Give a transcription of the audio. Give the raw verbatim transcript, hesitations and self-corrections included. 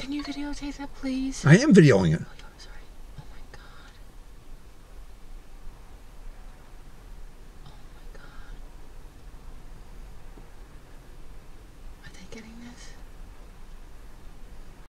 Can you videotape that, please? I am videoing it.